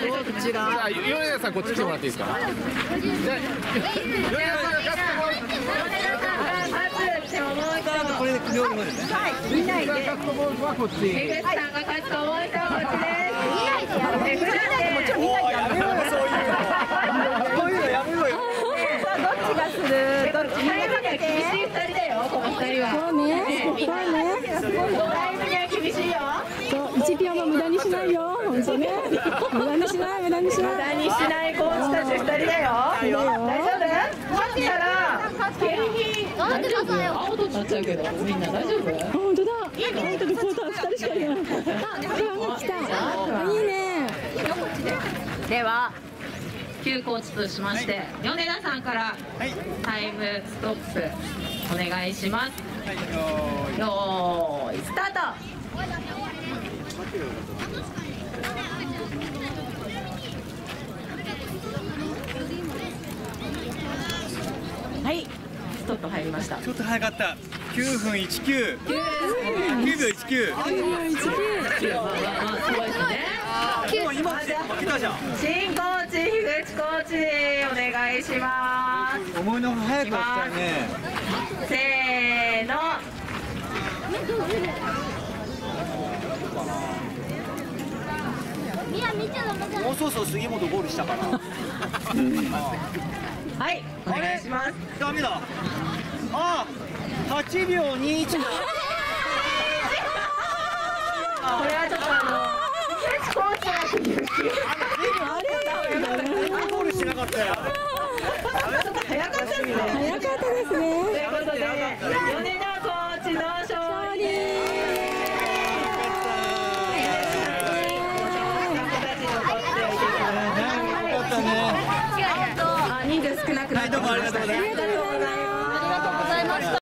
ちら。米田さんこっち来てもらっていいですか。じゃあ米田さんが勝ってもらう。 これで両方ですね。 はい。みんなで。勝つと思う人はこっち。 江口さんが勝つと思う人はこっちです。 もちろんみんなでやめろよそういうの。そういうのやめろよ。 どっちがする？どっち？厳しい二人だよ。この二人は。 そうね。そうね。 タイムには厳しいよ。 そう1秒も無駄にしないよ。本当ね。無駄にしない無駄にしない。 無駄にしないコーチたち二人だよ。大丈夫？勝ったら景品。青となっちゃうけどみんな大丈夫？ 本当だ。本当リポーター2人しかいない。来た。いいね。 では旧コーチとしまして米田さんからタイムストップお願いします。よーいスタート。はい、ストップ入りました。 ちょっと早かった。9分19。9秒19。 すごいですね。 もう今来たじゃん。 新コーチ、樋口コーチ、お願いします。 思いのほか早く来たよね。 せーの。 もうそろそろ杉本ゴールしたから。 はい、お願いします。 ダメだ。ああ、8秒21だ。 これはちょっと樋口コーチゴールしなかったよ。 早かったですね。 早かったですね。 ということで、米田コーチの勝利。人数少なくなってきました。